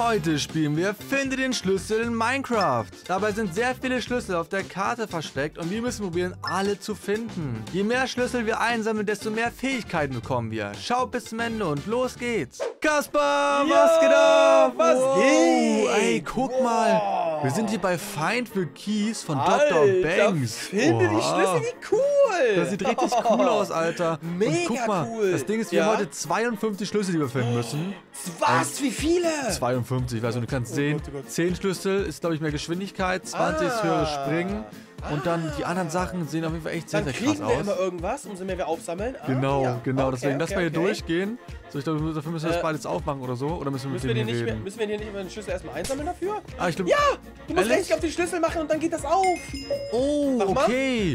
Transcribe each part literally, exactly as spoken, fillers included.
Heute spielen wir Finde den Schlüssel in Minecraft. Dabei sind sehr viele Schlüssel auf der Karte versteckt und wir müssen probieren, alle zu finden. Je mehr Schlüssel wir einsammeln, desto mehr Fähigkeiten bekommen wir. Schaut bis zum Ende und los geht's. Kasper, Yo, was geht ab? was wow. geht? Ey, guck Wow. mal. Wir sind hier bei Find the Keys von Alter, Doktor Banks. finde die Oha. Schlüssel, wie cool. Das sieht richtig cool aus, Alter. Mega und guck mal, cool. das Ding ist, wir Ja? haben heute zweiundfünfzig Schlüssel, die wir finden müssen. Was? Wie viele? zweiundfünfzig, weißt du, du kannst sehen, Gott, oh Gott. zehn Schlüssel ist, glaube ich, mehr Geschwindigkeit, zwanzig ist Ah. höheres Springen und dann die anderen Sachen sehen auf jeden Fall echt sehr, Dann sehr kriegen krass wir aus. immer irgendwas, umso mehr wir aufsammeln. Ah, Genau, ja. genau, Okay, deswegen lass okay, mal hier okay. durchgehen. So, ich glaube, dafür müssen wir das Äh, beides aufmachen oder so, oder müssen wir mit Müssen wir, dem den hier nicht mehr, reden? müssen wir den nicht über den Schlüssel erstmal einsammeln dafür? Ah, ich glaube... Ja! Du musst Ehrlich? rechts auf den Schlüssel machen und dann geht das auf. Oh, Mach mal. okay.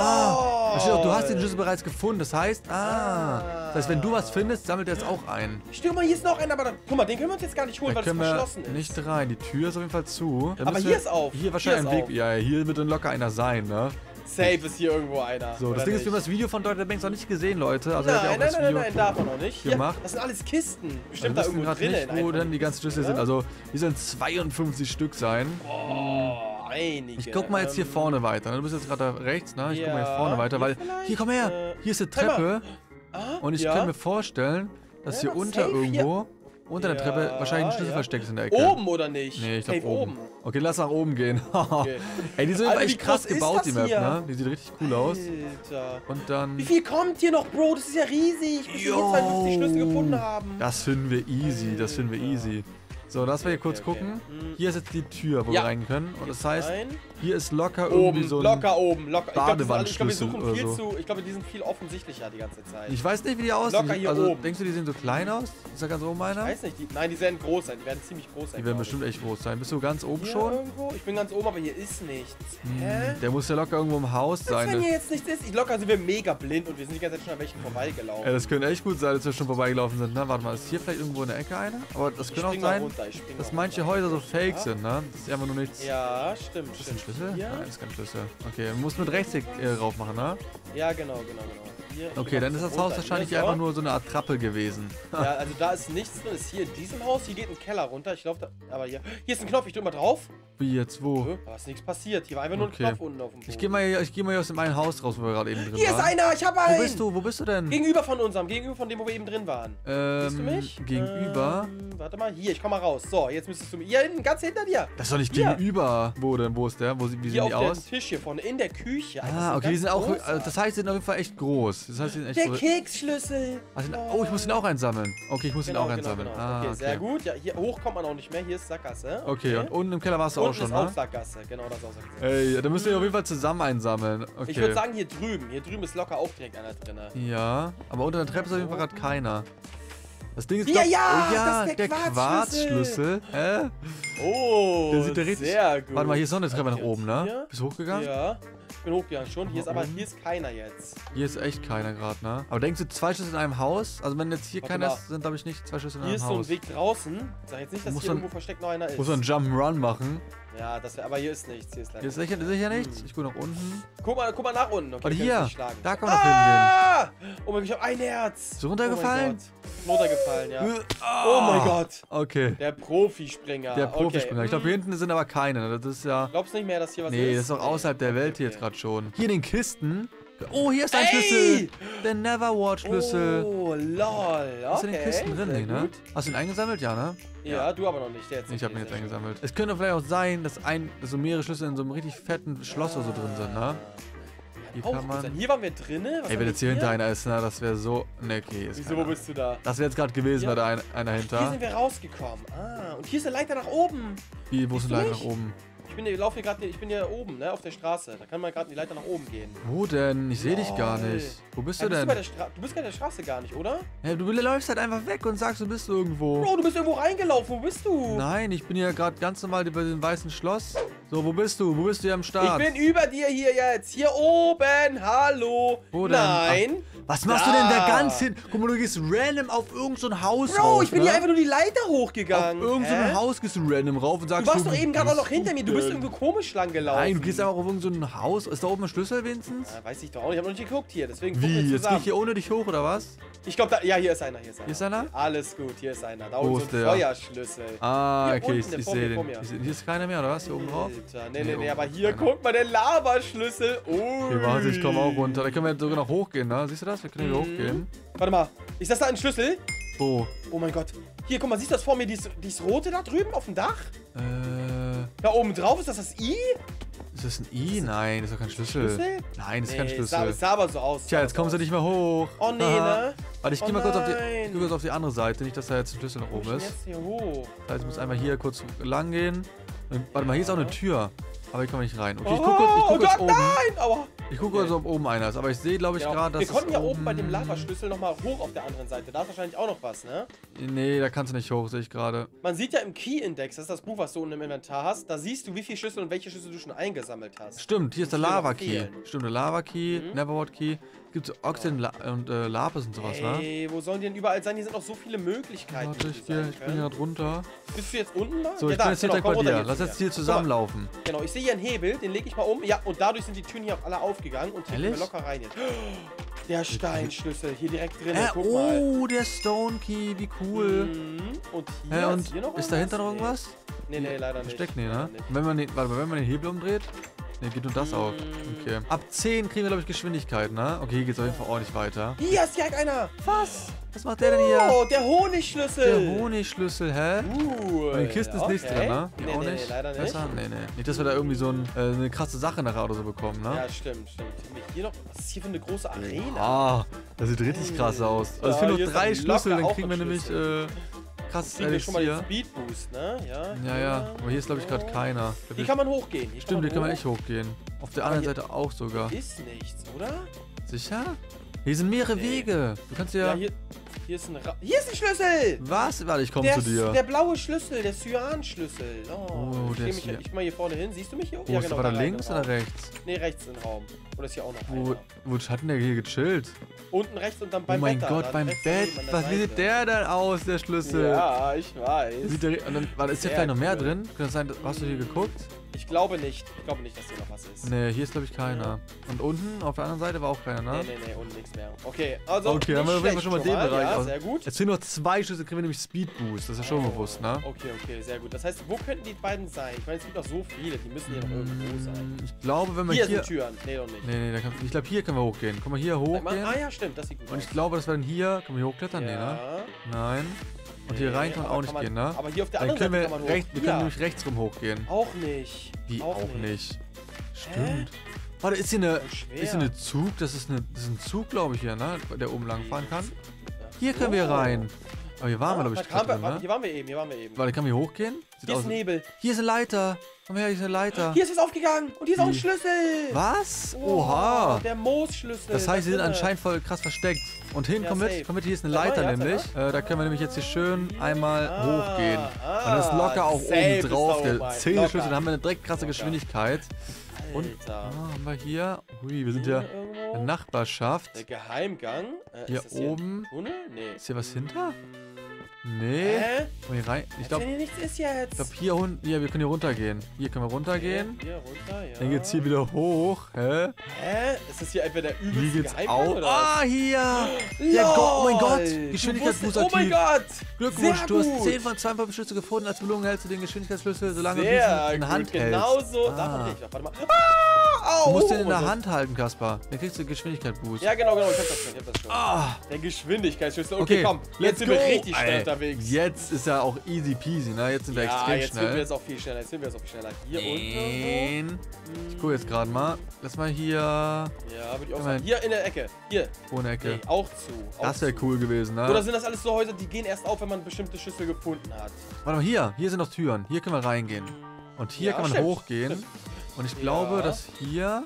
Ah, da steht auch, du hast den Lol. Schlüssel bereits gefunden, das heißt, ah, das heißt, wenn du was findest, sammelt er es auch ein. Stimmt mal, hier ist noch einer, aber dann, guck mal, den können wir uns jetzt gar nicht holen, Da weil es können wir verschlossen ist. nicht rein. Die Tür ist auf jeden Fall zu. Da Aber müssen hier wir- ist auf. Hier wahrscheinlich Hier ein ist Weg. auf. Ja, hier wird dann locker einer sein, ne? Safe ist hier irgendwo einer. So, das oder Ding ist, wir haben nicht? das Video von Doktor Banks noch nicht gesehen, Leute. Also er hat ja Nein, auch nein, das nein, Video nein, darf man noch nicht. Hier, gemacht. das sind alles Kisten. Wir Bestimmt da wissen irgendwo gerade drin. nicht, wo denn die ganzen Schlüssel sind. Also, hier sollen zweiundfünfzig Stück sein. Oh, einige. Ich guck mal jetzt hier Ähm, vorne weiter. Du bist jetzt gerade da rechts, ne? Ich guck mal hier ja, vorne weiter, hier weil... vielleicht, Hier, komm her! äh, Hier ist eine warte mal. Treppe. Ah, Und ich ja. kann mir vorstellen, dass Ja, hier doch, unter safe irgendwo... Unter der Ja, Treppe wahrscheinlich ein Schlüssel ja. versteckt ist in der Ecke. Oben oder nicht? Nee, ich Safe glaube oben. Okay, lass nach oben gehen. Okay. Ey, die sind Alter, echt wie krass groß ist gebaut, das die Map, hier? ne? Die sieht richtig cool aus. Alter. Und dann... Wie viel kommt hier noch, Bro? Das ist ja riesig. Bis wir hier zweiundfünfzig Schlüssel gefunden haben. Das finden wir easy, das finden wir easy. So, lass mal hier kurz okay, okay. gucken. Mhm. Hier ist jetzt die Tür, wo Ja. wir rein können. Und das heißt, Rein. hier ist locker irgendwie Oben, so ein... locker oben, locker. Ich glaube, glaub, wir Badewandschlüssel suchen oder viel so. zu. Ich glaube, die sind viel offensichtlicher die ganze Zeit. Ich weiß nicht, wie die aussehen. Locker hier also, oben. denkst du, die sehen so klein aus? Ist da ganz oben einer? Ich weiß nicht, die, nein, die werden groß sein. Die werden ziemlich groß sein. Die werden glaub bestimmt echt groß sein. Bist du ganz oben ich. schon? Hier irgendwo? Ich bin ganz oben, aber hier ist nichts. Hä? Der muss ja locker irgendwo im Haus Was, sein. wenn hier jetzt nichts ist? Ich locker sind wir mega blind und wir sind die ganze Zeit schon an welchen vorbeigelaufen. Ey, das könnte echt gut sein, dass wir schon vorbeigelaufen sind. Ne? Warte mal, ist hier vielleicht irgendwo in der Ecke einer? Aber das Ich könnte auch spring mal sein, runter, ich spring dass mal manche runter. Häuser so fake Ja. sind, ne? Das ist einfach nur nichts. Ja, stimmt, Ist das ein stimmt. Schlüssel? Hier? Nein, das ist kein Schlüssel. Okay, du musst mit Rechtsklick äh, rauf machen, ne? Ja, genau, genau, genau. Hier, ich Okay, mach dann ist das runter. Haus Hier wahrscheinlich ist einfach auch- nur so eine Art Trappe gewesen. Ja, also da ist nichts drin. Ist hier in diesem Haus. Hier geht ein Keller runter. Ich glaube, da. Aber hier. Hier ist ein Knopf. Ich drück mal drauf. Wie jetzt, wo? Hä? Aber ist nichts passiert. Hier war einfach nur ein Okay. Knopf unten auf dem Boden. Ich geh mal hier, ich geh mal hier aus dem einen Haus raus, wo wir gerade eben drin Hier ist waren. einer. Ich hab einen. Wo bist du? Wo bist du denn? Gegenüber von unserem. Gegenüber von dem, wo wir eben drin waren. ähm, Siehst du mich? Gegenüber? Ähm, warte mal. Hier, ich komm mal raus. So, jetzt müsstest du mir. Hier hinten, ganz hinter dir. Das ist doch nicht Hier. gegenüber. Wo denn? Wo ist der? Wo, sie- wie Hier sehen die auf dem aus? Tisch hier vorne. In der Küche. Alter, Ah, das okay, die ganz sind auch. groß Also das heißt, die sind auf jeden Fall echt groß. Das heißt, die sind echt Der groß. Keksschlüssel. Ah, sind- Oh, ich muss ihn auch einsammeln. Okay, ich muss ihn Genau, auch genau, einsammeln. genau. Ah, okay, okay. sehr gut. Ja, hier hoch kommt man auch nicht mehr. Hier ist Sackgasse. Okay, und unten im Keller warst du auch Unten schon, ist auch ne? Sackgasse. Genau, das ist auch Sackgasse. Ey, da müssen wir auf jeden Fall zusammen einsammeln. Okay. Ich würde sagen, hier drüben. Hier drüben ist locker auch direkt einer drin. Ja, aber unter der Treppe ist auf jeden Fall gerade keiner. Das Ding ist Ja, glaub- ja, oh, ja das ist der Quarzschlüssel. Hä? Oh, Der sieht ja richtig. sehr gut. Warte mal, hier ist noch eine Treppe nach Okay, oben, ne? hier? Bist du hochgegangen? Ja, ich bin hochgegangen schon. Hier ist aber, oben? hier ist keiner jetzt. Hier ist echt keiner gerade, ne? Aber denkst du, zwei Schlüssel in einem Haus? Also wenn jetzt hier Warte keiner mal. ist, sind glaube ich nicht zwei Schlüssel in Hier einem ist so Haus. ein Weg draußen. Sag jetzt nicht, dass Muss hier man- irgendwo versteckt noch einer ist. Muss man einen Jump'n'Run machen? Ja, das wär, aber hier ist nichts. Hier ist leider Hier ist sicher, sicher nichts. Ich gucke nach unten. Guck mal, guck mal nach unten. Okay, Warte, wir können hier. uns nicht schlagen. Da kann man noch hingehen. Ah! Oh mein Gott, ich hab ein Herz. So runtergefallen? Oh mein Gott. Runtergefallen, ja. Ah. Oh mein Gott. Okay. Der Profispringer. Der Profispringer. Okay. Ich glaube, hier hinten sind aber keine. ne? Das ist ja... Glaubst nicht mehr, dass hier was ist? Nee, das ist doch Nee. außerhalb der Okay, Welt hier okay. jetzt gerade schon. Hier in den Kisten. Oh, hier ist ein Ey! Schlüssel. Der Neverward-Schlüssel. Oh, lol. Okay. Ist in den Kisten drin, sehr nee, ne? gut. Hast du ihn eingesammelt? Ja, ne? Ja, du aber noch nicht. Der jetzt Ich habe ihn nicht, jetzt sehr schön. eingesammelt. Es könnte vielleicht auch sein, dass, ein, dass so mehrere Schlüssel in so einem richtig fetten Schloss oder so drin sind, ne? Hier Auch kann gut man... sein. Hier waren wir drinne. Was Ey, haben wenn wir jetzt hier hinter einer ist, ne, das wäre so... Ne, okay, ist Wieso, keiner. wo bist du da? Das wäre jetzt gerade gewesen, Ja. wäre da ein, einer Hier hinter. sind wir rausgekommen. Ah, und hier ist eine Leiter nach oben. Wie, wo ist Siehst denn du Leiter nach nicht? oben? Ich bin hier, laufe hier gerade, ich bin hier oben, ne, auf der Straße. Da kann man gerade die Leiter nach oben gehen. Wo denn? Ich sehe dich gar Lol. nicht. Wo bist Ja, du bist denn? du, bei der Stra du bist bei der Straße gar nicht, oder? Hey, du läufst halt einfach weg und sagst, du bist irgendwo. Bro, du bist irgendwo reingelaufen. Wo bist du? Nein, ich bin ja gerade ganz normal über dem weißen Schloss. So, wo bist du? Wo bist du hier am Ich Start? bin über dir hier jetzt. Hier oben. Hallo. Wo denn? Nein. Ach, was machst Da. du denn da ganz hin? Guck mal, du gehst random auf irgend so ein Haus Bro, rauf, ich bin ne? hier einfach nur die Leiter Auf hochgegangen. irgend so ein Hä? Haus gehst du random rauf und sagst Du warst so, doch eben gerade auch noch bist hinter mir. Du bist denn? irgendwo komisch lang gelaufen. Nein, du gehst einfach auf irgend so ein Haus. Ist da oben ein Schlüssel wenigstens? Ja, weiß ich doch auch nicht. Ich habe noch nicht geguckt hier. Deswegen gucken wir Wie? Jetzt gehe zusammen. ich hier ohne dich hoch, oder was? Ich glaube, da. Ja, hier ist einer. Hier ist einer. Hier ist einer? Alles gut. Hier ist einer. Da Wo oben so ist ein der? Feuerschlüssel. Ah, Hier okay, unten, ich, der ich vor sehe mir, den. vor mir. Ich seh, hier ist keiner mehr, oder was? Hier oben drauf? Alter, nee, Nee, nee, nee, oben aber ist hier, keiner. guck mal, der Lavaschlüssel. Ui. Okay, warte, ich komme auch runter. Da können wir sogar noch hochgehen, ne? Siehst du das? Wir können hier Mhm. hochgehen. Warte mal. Ist das da ein Schlüssel? Wo? Oh mein Gott. Hier, guck mal, siehst du das vor mir? Dieses, dieses rote da drüben auf dem Dach? Äh, Da oben drauf, ist das das I? ist das ein I? Nein, das ist doch kein Schlüssel. Schlüssel? Nein, das ist kein Nee, Schlüssel. Sah, es sah aber so aus. Tja, jetzt kommst du nicht mehr hoch. Oh nee, Haha. ne? Warte, ich Oh geh mal kurz auf die, nein. ich geh kurz auf die andere Seite. Nicht, dass da jetzt ein Schlüssel nach Wo oben ist ist. jetzt hier hoch? Das heißt, ich muss einmal hier kurz lang gehen. Und, warte mal, hier ist auch eine Tür. Aber hier komme ich nicht rein. Okay, ich guck oh, kurz, ich guck oh kurz Gott, oben. nein! Aua. Ich gucke kurz, ob oben einer ist. Aber ich sehe, glaube ich, Genau. gerade, dass Wir konnten es ja oben bei dem Lavaschlüssel nochmal hoch auf der anderen Seite. Da ist wahrscheinlich auch noch was, ne? Nee, da kannst du nicht hoch, sehe ich gerade. Man sieht ja im Key-Index, das ist das Buch, was du unten im Inventar hast, da siehst du, wie viele Schlüssel und welche Schlüssel du schon eingesammelt hast. Stimmt, hier ist der Muss hier noch Lava-Key. fehlen. Stimmt, der Lava-Key, Mhm. Neverwort-Key. Gibt es Oxen La und äh, Lapis und sowas, ne? Ey, wo sollen die denn überall sein? Hier sind noch so viele Möglichkeiten. Warte, die ich, sein geh, ich bin können. gerade runter. Bist du jetzt unten da? So, ja, ich da, bin jetzt hier genau, direkt komm bei runter dir. hier Lass zu jetzt mir. hier Guck mal, zusammenlaufen. Genau, ich sehe hier einen Hebel, den lege ich mal um. Ja, und dadurch sind die Türen hier auch alle aufgegangen und hier können wir Ehrlich? locker rein jetzt. Der Steinschlüssel, hier direkt drin, Äh, guck mal. oh, der Stone Key, wie cool. Mhm. Und hier, Hä, ist und hier noch ist dahinter noch irgendwas? irgendwas? Nee, nee, leider nicht. Versteckt, nee, ne? Leider nicht. Und wenn man den, warte mal, wenn man den Hebel umdreht? Ne, geht nur das Mm. auf. Okay. Ab zehn kriegen wir, glaube ich, Geschwindigkeit, ne? Okay, hier geht's auf jeden Fall ordentlich weiter. Hier ist direkt einer. Was? Was macht der denn hier? Oh, der Honigschlüssel. Der Honigschlüssel, hä? Cool. Und in Kisten ist nichts Okay. drin, ne? Die Nee, auch nee, nicht? nee, leider nicht. Besser? Nee, nee. Nicht, dass wir da irgendwie so ein, äh, eine krasse Sache nachher oder so bekommen, ne? Ja, stimmt, stimmt. Haben wir hier noch, was ist hier für eine große Arena? Ah, das sieht richtig krass aus. Also es Ja, fehlen hier noch ist drei dann Schlüssel, locker dann auch kriegen wir ein nämlich Schlüssel. äh, krasses Kriegen wir schon mal den Elixier. Speed Boost, ne? Ja, Ja, ja. Aber hier ist, glaube ich, gerade keiner. Hier kann man hochgehen. Hier Stimmt, hier kann man hoch. echt hochgehen. Auf der Aber anderen hier- Seite auch sogar. Ist nichts, oder? Sicher? Hier sind mehrere Nee. Wege. Du kannst ja... Ja, hier, hier ist ein Ra Hier ist ein Schlüssel! Was? Warte, ich komme Der, zu dir. der blaue Schlüssel, der Cyan-Schlüssel. Oh, Oh, ich der steh ist mich, hier. ich mal hier vorne hin. Siehst du mich hier? Wo ist der? War da da rein links im oder Raum. rechts? Nee, rechts im Raum. Oder ist hier auch noch Wo, einer? wo hat denn der hier gechillt? Unten rechts und dann Oh beim mein Bett. da, Gott, dann beim rechts Bett. daneben an der Was Seite. sieht der denn aus, der Schlüssel? Ja, ich weiß. Sieht der, und dann, warte, ist hier Sehr vielleicht noch mehr cool. drin? Könnte das sein, hast du hier geguckt? Ich glaube nicht. Ich glaube nicht, dass hier noch was ist. Nee, hier ist glaube ich keiner. Und unten auf der anderen Seite war auch keiner, ne? Nee, nee, nee, unten nichts mehr. Okay, also. Okay, haben wir nicht auf jeden Fall schon mal schlecht den Bereich Ja, aus. sehr gut. Jetzt fehlen noch zwei Schlüssel, kriegen wir nämlich Speed Boost. Das ist ja schon Oh, bewusst, ne? Okay, okay, sehr gut. Das heißt, wo könnten die beiden sein? Ich meine, es gibt noch so viele, die müssen hier noch irgendwo sein. Mm, Ich glaube, wenn wir Hier hier... sind Türen. Nee, doch nicht. Nee, nee, da kann, ich glaube, hier können wir hochgehen. Guck mal, hier Sag mal, hochgehen. ah ja, stimmt, das sieht gut Und aus. ich glaube, dass wir dann hier... Können wir hier hochklettern? Nee, ne? Ja. Nein. Und hier Nee, rein kann man aber auch nicht man- gehen, ne? Aber hier auf der Dann anderen können Seite wir, kann man hoch. recht, wir Hier. können nämlich rechts rum hochgehen. Auch nicht. Wie auch, nicht? Stimmt. Hä? Warte, ist hier eine... Voll schwer. Ist hier eine Zug? Das ist, eine, das ist ein Zug, glaube ich, hier, ne? Der oben lang fahren kann. Ja. Hier können wir Oh. rein. Aber hier waren wir, Ah, glaube ich, da kam- gerade drin, warte, ne? Hier waren wir eben, hier waren wir eben. Warte, kann man hier hochgehen? Sieht Hier aus. ist ein Nebel. Hier ist eine Leiter. Komm her, hier ist eine Leiter. Hier ist es aufgegangen. Und hier ist auch ein Wie? Schlüssel. Was? Oh, Oha. Der Moosschlüssel. Das heißt, sie sind da drinne. anscheinend voll krass versteckt. Und hin, Ja, komm mit, safe. komm mit, hier ist eine Sag mal, Leiter ja, sag nämlich. Äh, da können wir nämlich jetzt hier schön einmal Ah, hochgehen. ah, Und dann ist locker auch safe oben ist drauf da der oben ein. Zähneschlüssel. Locker. Dann haben wir eine direkt krasse Locker. Geschwindigkeit. Und Alter. ah, haben wir hier. Hui, wir sind ja Irgendwo? in der Nachbarschaft. Der Geheimgang. Äh, Hier ist das hier oben. ein Tunnel? Nee. Ist hier was hinter? Nee. Hä? Können wir hier rein? Ich Als glaube, wenn hier nichts ist jetzt. ich glaub, hier unten. Ja, wir können hier runtergehen. Hier können wir runtergehen. Hier runter, ja. Dann geht's hier wieder hoch. Hä? Hä? Ist das hier etwa der Hier übelste geht's Geheimgang, auch. oder was? Ah, hier! Der Go oh mein Gott! Lol. Geschwindigkeitsboost Du wusstest- Oh mein aktiv. Gott! Glückwunsch, Sehr du hast gut. zehn von zweiundfünfzig Schlüssel gefunden. Als Belohnung hältst du den Geschwindigkeitsschlüssel, solange du Sehr diesen in der Hand gut. hältst. Genau so. Ah. Davon rede ich noch. Warte mal. Ah, au, Du musst den in oh der mein Hand halten, Kaspar. Dann kriegst du Geschwindigkeitsboost. Gott. Ja, genau, genau. Ich hab das schon. Ich hab das schon. Ah, Der Geschwindigkeitsschlüssel. Okay, komm. let's Jetzt sind go. wir richtig schnell Ey, unterwegs. Jetzt ist ja auch easy peasy, ne? Jetzt sind wir Ja, extrem jetzt sind wir schnell. jetzt auch viel schneller. Jetzt sind wir jetzt auch viel schneller. Hier unten. Ein. Ich gucke jetzt gerade mal. Lass mal hier. Ja, würde ich auch Kann sagen. man- Hier in der Ecke. Hier. Ohne Ecke. Nee, auch zu. Auch Das wäre zu. cool gewesen, ne? Oder sind das alles so Häuser, die gehen erst auf, wenn man bestimmte Schlüssel gefunden hat? Warte mal, hier. Hier sind noch Türen. Hier können wir reingehen. Und hier Ja, kann man stimmt, hochgehen. stimmt. Und ich glaube, Ja. dass hier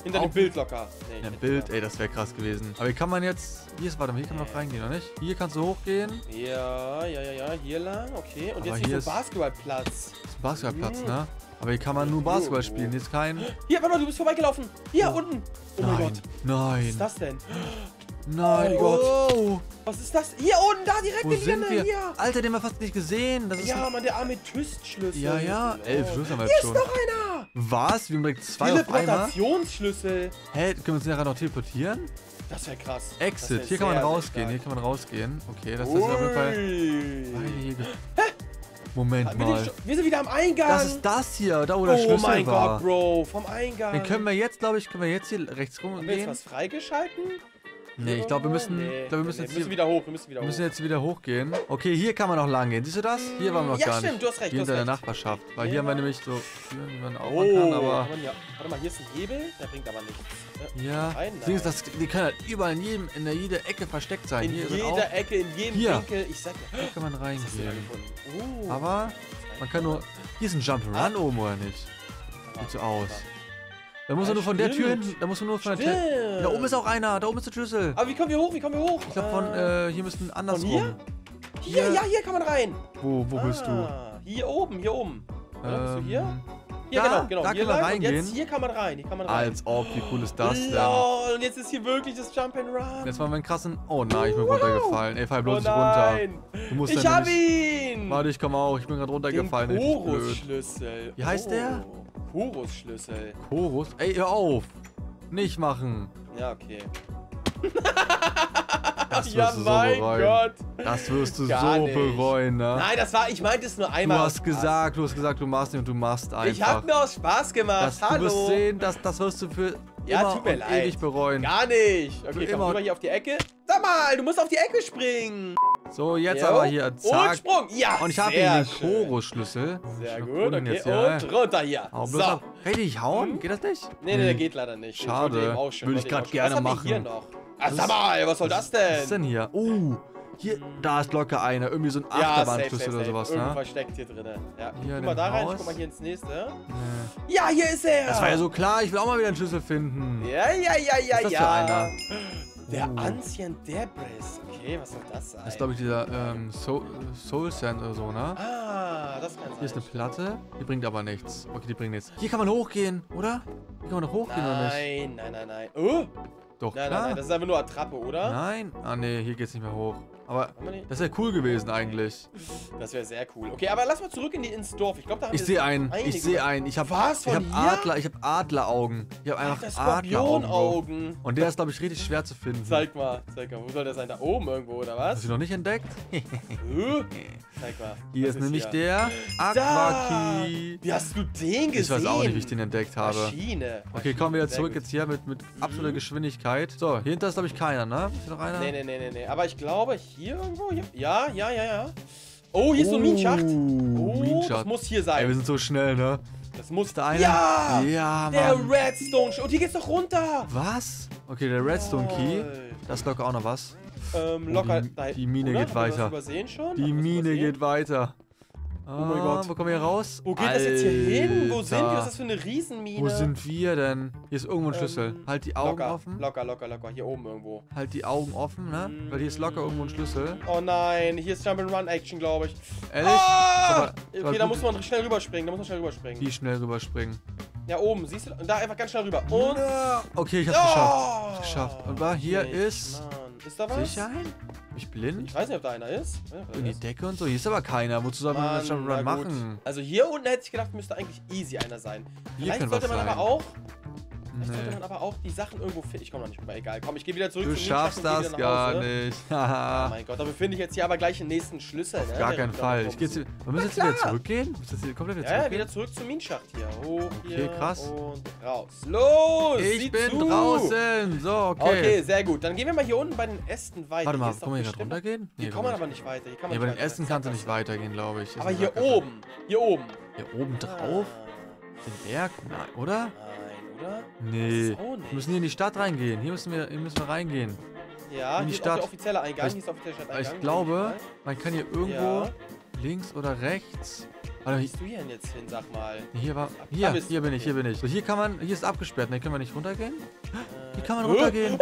Hinter dem Bild locker. Nee, Ein nicht Bild, hinter. ey, das wäre krass gewesen. Aber hier kann man jetzt... Hier ist, warte mal, hier kann man noch reingehen, oder nicht? Hier kannst du hochgehen. Ja, ja, ja, ja, hier lang, okay. Und Aber jetzt hier hier ist- so ein Basketballplatz. Das ist ein Basketballplatz, Mhm. ne? Aber hier kann man nur Basketball spielen. Hier ist kein... Hier, warte mal, du bist vorbeigelaufen. Hier, unten. Oh mein Nein, Gott. Was nein, ist das denn? nein, Oh Gott. oh. Was ist das? Hier unten, da direkt Wo in sind Linie, wir? hier. Alter, den haben wir fast nicht gesehen. Das ist Ja, ein... Mann, der Amethystschlüssel. Ja, ja, elf Oh. Schlüssel haben wir Hier jetzt ist schon. noch einer. Was? Wir haben direkt zwei auf einmal. Teleportationsschlüssel. Hä, können wir uns nachher noch teleportieren? Das wäre krass. Exit, Das hier wär kann man sehr, sehr rausgehen, hier stark. kann man rausgehen. Okay, das ist auf jeden Fall... Ui. Beide hier ge- Moment Wir, mal. sind, wir sind wieder am Eingang. Das ist das hier, da wo der oh Schlüssel mein war. Gott, Bro, vom Eingang. Den können wir jetzt, glaube ich, können wir jetzt hier rechts Haben wir jetzt rumgehen? was freigeschalten? Nee, ich glaube, wir müssen, Nee, ich glaub, wir müssen nee, jetzt wir müssen hier, wieder hoch, wir müssen wieder wir hoch. müssen jetzt wieder hochgehen. Okay, hier kann man noch lang gehen. Siehst du das? Hier waren wir noch Ja, gar stimmt, nicht. du hast recht, Hier du hast in der recht. Nachbarschaft. Weil Ja. hier haben wir nämlich so Türen, die man Oh, aufmachen kann, aber... kann man ja, warte mal, hier ist ein Hebel, der bringt aber nichts. Äh, Ja, Nein, Ding ist, nein. das, die können halt überall in jedem, in der jeder Ecke versteckt sein. In hier sind jeder auch, Ecke, in jedem Hier. Winkel. Ich sag ja, hier kann man was hast du da reingehen. gefunden? Oh. Aber man kann nur... Hier ist ein Jump'n'Run oben, oder nicht? Sieht so aus. Da muss Ja, man nur von der Tür stimmt. hinten, da muss man nur von der Tür... Stimmt. Da oben ist auch einer, da oben ist der Schlüssel. Aber wie kommen wir hoch? Wie kommen wir hoch? Ich glaube von, äh, hier müssen andersrum. hier? Hier, hier- ja, hier kann man rein. Wo, wo bist du? Ah, hier oben, hier oben. Oder bist du hier? Ähm, Hier, da, genau, genau. da hier können wir lang. Und jetzt reingehen. hier kann man rein. Hier kann man rein. Als ob, wie cool ist das denn? Lol, und jetzt ist hier wirklich das Jump'n'Run. Jetzt machen wir einen krassen... Oh nein, ich bin Wow. runtergefallen. Ey, fall bloß Oh nicht runter. nein. Du musst Ich dann hab nämlich- ihn. Warte, ich komme auch. Ich bin gerade runtergefallen. Den richtig blöd. Chorus-Schlüssel. Wie heißt der? Oh, Chorus-Schlüssel. Chorus? Ey, hör auf. Nicht machen. Ja, okay. Das Ja, wirst du so mein bereuen. Gott. Das wirst du Gar so nicht. bereuen, ne? Nein, das war, ich meinte es nur Du einmal. hast aus gesagt, du hast gesagt, du machst nicht und du machst Spaß. Ich einfach. hab mir aus Spaß gemacht. Das, du Hallo. wirst sehen, dass, das wirst du für Ja, immer tut mir und leid. ewig bereuen. Gar nicht. Für Okay, komm immer. rüber hier auf die Ecke. Sag mal, du musst auf die Ecke springen. So, jetzt Jo. aber hier, Und zack. Sprung. Ja, Und ich habe sehr hier den schön. Chorus-Schlüssel. Sehr Ich gut, hab ihn okay. jetzt, ja. Und runter hier. Hau So. bloß ab. Kann ich dich hauen? Hm? Geht das nicht? Nee, nee, der geht leider nicht. Den Schade. wollte eben auch schon, Würde wollte ich eben grad auch schon. gerne Was haben wir machen. hier noch? Ah, Das sag mal, was soll das Was ist denn? denn hier? Uh, hier, da ist locker einer. Irgendwie so ein Ja, safe, safe, Achterbahnschlüssel oder safe. sowas, Irgendwo ne? versteckt hier drin. Ja, Hier guck in mal dem da rein, ich Haus. guck mal hier ins nächste. Nee. Ja, hier ist er. Das war ja so klar, ich will auch mal wieder einen Schlüssel finden. Ja, ja, ja, ja, Was ist das ja. für einer? Der Uh. Ancient Debris. Okay, was soll das sein? Das ist, glaube ich, dieser ähm, Soul, Soul Sand oder so, ne? Ah, das kann sein. Hier ist eine Platte. Die bringt aber nichts. Okay, die bringt nichts. Hier kann man hochgehen, oder? Hier kann man noch hochgehen, oder nicht? Nein, nein, nein, nein. Oh, Doch, nein, klar. nein, nein, das ist einfach nur Attrappe, oder? Nein? Ah, nee, hier geht's nicht mehr hoch. Aber Haben wir nicht? das wäre cool gewesen eigentlich. Das wäre sehr cool. Okay, aber lass mal zurück in die, ins Dorf. Ich glaube, da haben Ich wir sehe jetzt einen. einige- Ich sehe einen. Ich habe Was, ich von hab hier? Adler, ich habe Adleraugen. Ich habe Ach, einfach das Adleraugen. Bro. Skorpionaugen. Und der ist, glaube ich, richtig schwer zu finden. Zeig mal, zeig mal. Wo soll der sein? Da oben irgendwo, oder Hast was? du noch nicht entdeckt? Äh? Zeig mal. Hier Was ist nämlich hier? der Da! Aquaki. Wie hast du den gesehen? Ich weiß auch nicht, wie ich den entdeckt habe. Maschine. Okay, kommen wir jetzt Sehr zurück gut. jetzt hier mit, mit absoluter Geschwindigkeit. So, hier hinter ist, glaube ich, keiner, ne? Ist hier noch einer? Nee, nee, nee, nee, nee. Aber ich glaube, hier irgendwo. Hier, ja, ja, ja, ja. Oh, hier ist so ein Minenschacht. Oh, Oh, das Minenschacht. muss hier Ey, wir sein. sind so schnell, ne? Das muss Ist da einer? Ja! Ja, Der Mann. Redstone. Und hier geht's doch runter. Was? Okay, der Redstone Key. Toll. Das ist locker auch noch was. Ähm, Oh, locker. die- da- die Mine oder? geht Haben wir was weiter. Übersehen schon? Die Haben wir was Mine übersehen? geht weiter. Oh mein Gott. Wo kommen wir hier raus? Wo geht das jetzt hier hin? Wo sind wir? Was ist Alter. das für eine Riesenmine? Wo sind wir denn? Hier ist irgendwo ein Schlüssel. Ähm, Halt die Augen locker, offen. Locker, locker, locker. Hier oben irgendwo. Halt die Augen offen, ne? Weil hier ist locker irgendwo ein Schlüssel. Oh nein, hier ist Jump'n'Run-Action, glaube ich. Ehrlich? Ah! Aber- aber Okay, da gut. muss man schnell rüberspringen. Da muss man schnell rüberspringen. Wie schnell rüberspringen. Ja, oben, siehst du? Und da einfach ganz schnell rüber. Und. Okay, ich hab's Oh! geschafft. Geschafft. Und da hier Mensch, ist... Mann. Ist da was? Sicher ein? Bin ich blind? Ich weiß nicht, ob da einer ist. Ich weiß nicht, ob da In die ist. Decke und so. Hier ist aber keiner. Wozu soll man Mann, das Jump'n'Run na gut. machen? Also hier unten hätte ich gedacht, müsste eigentlich easy einer sein. Hier Vielleicht kann sollte was man sein. aber auch. Vielleicht sollte Nee. man aber auch die Sachen irgendwo finden. Ich komme noch nicht rüber, egal. Komm, ich gehe wieder zurück Du zum schaffst Minenschacht das und geh wieder nach gar Hause. nicht. Oh Haha. mein Gott, da befinde ich jetzt hier aber gleich den nächsten Schlüssel, ne? Gar Der keinen da Fall. rum Ich geh jetzt, sitzt. wir müssen jetzt Na wieder klar. zurückgehen? Müssen wir jetzt hier komplett wieder Ja, ja, zurückgehen? wieder zurück zum Minenschacht hier. Hoch Okay, hier krass. und raus. Los! Ich sieh bin zu. draußen. So, okay. Okay, sehr gut. Dann gehen wir mal hier unten bei den Ästen weiter. Warte mal, Hier ist kann man doch hier gerade bestimmt- runtergehen? Hier Nee, kann man kann aber nicht weiter. Hier kann Nee, man bei nicht den Essen weiter. kannst du nicht weitergehen, glaube ich. Hier ist Aber eine hier Sackgasse. oben. Hier oben. Hier oben drauf? Ah, Den Berg? Nein, oder? nein, oder? Nee. Das ist auch nicht. Wir müssen hier in die Stadt reingehen. Hier müssen wir, hier müssen wir reingehen. Ja, in die hier ist auch Stadt. der offizielle Eingang. Weil ich- Hier ist der offizielle Weil Stadteingang. ich glaube, man kann hier irgendwo Ja. links oder rechts Warte, Wo hier, bist du hier denn jetzt hin, sag mal? hier war. Da Hier, bist du, hier bin ich, okay. hier bin ich. So, hier kann man. Hier ist abgesperrt, ne? Können wir nicht runtergehen? Hier kann man Äh, runtergehen.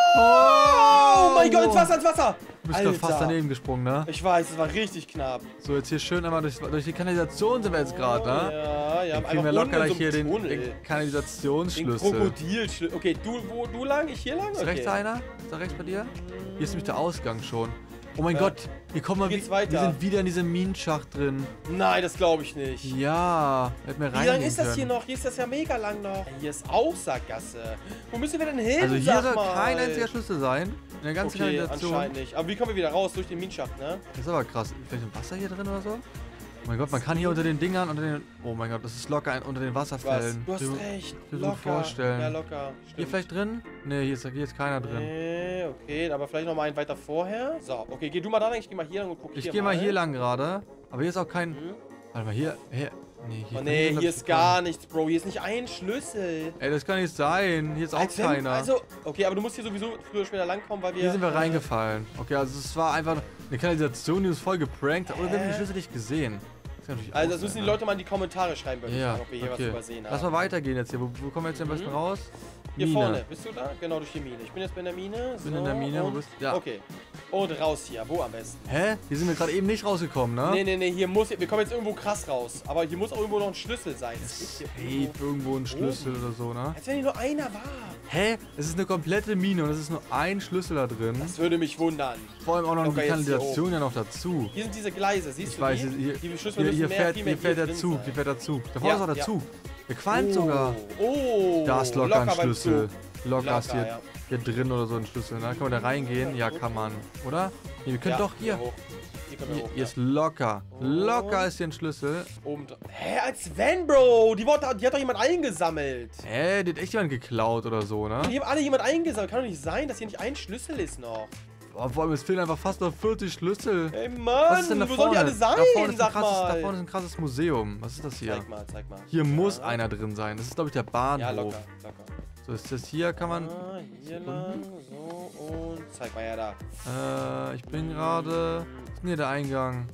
Oh mein Gott, ins Wasser, ins Wasser! Du bist doch fast daneben gesprungen, ne? Ich weiß, es war richtig knapp. So, jetzt hier schön einmal durch, durch die Kanalisation sind wir jetzt gerade, ne? Ja, ja, Dann kriegen wir locker gleich hier den, Tunnel. den Den Kanalisationsschlüssel. Krokodilschlüssel. Okay, du, wo, du lang, ich hier lang? Ist Okay. rechts einer? Ist da rechts bei dir? Hier ist nämlich der Ausgang schon. Oh mein Ja. Gott, hier kommen wir, Geht's wie- weiter? wir sind wieder in diesem Minenschacht drin. Nein, das glaube ich nicht. Ja, hätten wir Wie lang reingehen ist das können. hier noch? Hier ist das ja mega lang noch. Hier ist auch Sackgasse. Wo müssen wir denn hin, Also hier sag soll mal? kein einziger Schlüssel sein. In der ganzen Okay, Kanalisation. anscheinend nicht. Aber wie kommen wir wieder raus? Durch den Minenschacht, ne? Das ist aber krass. Vielleicht ein Wasser hier drin oder so? Oh mein Gott, man kann hier unter den Dingern, unter den... Oh mein Gott, das ist locker ein, unter den Was? Wasserfällen. Du hast Dir- recht. dir so Locker. vorstellen. Ja, locker. Hier Stimmt. vielleicht drin? Ne, hier ist, hier ist keiner drin. Nee, okay, aber vielleicht noch mal einen weiter vorher. So, okay, geh du mal da lang, ich geh mal hier lang und guck Ich hier gehe mal hier lang gerade. Aber hier ist auch kein... Mhm. Warte mal, hier... hier nee, hier Oh kann nee, glaub hier ich, ist kommen. gar nichts, Bro. Hier ist nicht ein Schlüssel. Ey, das kann nicht sein. Hier ist auch Als wenn- keiner. Also, okay, aber du musst hier sowieso früher oder später langkommen, weil wir... Hier sind wir äh, reingefallen. Okay, also es war einfach eine Kanalisation, die uns voll geprankt hat. Oder wir haben Hä? die Schlüssel nicht gesehen. Das kann natürlich Also auch das müssen sein, die ne? Leute mal in die Kommentare schreiben, würde ich Ja, sagen, ob wir hier okay. was übersehen haben. Lass mal weitergehen jetzt hier. Wo, wo kommen wir jetzt am besten Mhm. raus? Hier Mine. vorne, bist du da? Genau, durch die Mine. Ich bin jetzt bei der Mine. Ich bin so, in der Mine, wo und, bist- ja. Okay. Und raus hier. Wo am besten? Hä? Hier sind wir gerade eben nicht rausgekommen, ne? Nee, nee, nee, hier muss... Wir kommen jetzt irgendwo krass raus. Aber hier muss auch irgendwo noch ein Schlüssel sein. Das ist hier Safe irgendwo ein Schlüssel oder so, ne? Als wenn hier nur einer war. Hä? Es ist eine komplette Mine und es ist nur ein Schlüssel da drin. Das würde mich wundern. Vor allem auch noch Locker die jetzt hier Kanalisation ja noch dazu. Hier sind diese Gleise, siehst Ich du weiß, die? hier, die Schlüssel hier, müssen hier mehr, fährt, viel hier mehr fährt der drin Zug, sein. hier fährt der Zug. Da vorne Ja, ist auch der ja. Zug. Der qualmt Oh, sogar. Oh, Da ist locker, ein beim Schlüssel. Zug. Locker ist hier, ja. hier drin oder so ein Schlüssel. Ne? Kann man da reingehen? Ja, kann man. Oder? Nee, wir können Ja, doch hier. hoch. Hier können wir Hier, hoch, hier ja. ist locker. Und- Locker ist hier ein Schlüssel. Oben dran. Hä, als wenn, Bro? Die, wurde, die hat doch jemand eingesammelt. Hä, die hat echt jemand geklaut oder so, ne? Die haben alle jemand eingesammelt. Kann doch nicht sein, dass hier nicht ein Schlüssel ist noch. Boah, vor allem, es fehlen einfach fast noch vierzig Schlüssel. Ey, Mann, Was ist denn da wo vorne? sollen die alle sein? Da vorne, ist ein Sag krasses, da mal. vorne ist ein krasses Museum. Was ist das hier? Zeig mal, zeig mal. Hier muss Ja. einer drin sein. Das ist, glaube ich, der Ja, Bahnhof. locker, locker. So, ist das hier, kann man... Ah, hier lang, so und zeig mal ja da. Äh, ich bin gerade... Was ist denn hier der Eingang?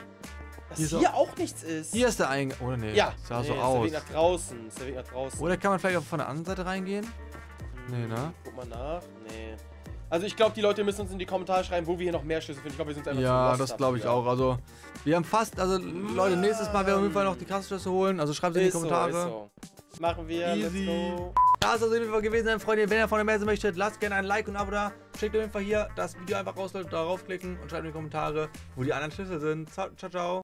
Dass Hier hier, ist auch nichts ist. Hier ist der Eingang. Oder nee, Ja, sah nee, so ist aus. der Weg nach draußen. Ist der Weg nach draußen. Oder kann man vielleicht auch von der anderen Seite reingehen? Nee, ne? Guck mal nach. Nee. Also ich glaube, die Leute müssen uns in die Kommentare schreiben, wo wir hier noch mehr Schlüssel finden. Ich glaube, wir sind einfach zu Ja, lost das glaube ich dafür. auch. Also, wir haben fast... Also, Leute, nächstes Mal werden wir auf jeden Fall noch die Kassenschlüssel holen. Also, schreibt es in die Ist so, Kommentare. ist so. Machen wir. Easy. Let's go. Das soll es auf jeden Fall gewesen sein, Freunde. Wenn ihr von der mehr sehen möchtet, lasst gerne ein Like und ein Abo da. Schickt auf jeden Fall hier das Video einfach raus, Leute, darauf klicken und schreibt in die Kommentare, wo die anderen Schlüssel sind. Ciao, ciao, ciao.